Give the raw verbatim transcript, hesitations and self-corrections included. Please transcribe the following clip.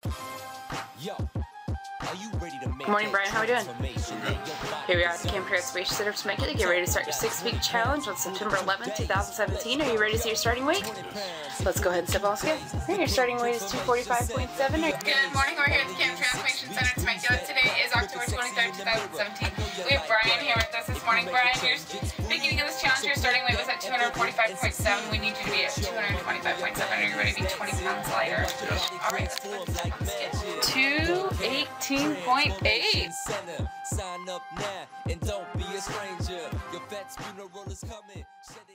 Good morning, Brian. How are we doing? Here we are at the Camp Space Center of Temecula. Get ready to start your six-week challenge on September eleventh, two thousand seventeen. Are you ready to see your starting weight? Let's go ahead and step on scale. Your starting weight is two forty-five point seven. Good morning. We're here at the Camp Transformation Center of Temecula. Today is October twenty-third, two thousand seventeen. We have Brian here with us this morning. Brian, your beginning of this challenge, your starting weight was at two forty-five point seven. We need you to be at two twenty-five point seven. Are you ready to be twenty pounds lighter? All right, let's go ahead and step on scale. two eighteen point eight. Sign up now and don't be a stranger. Your vet's funeral is coming.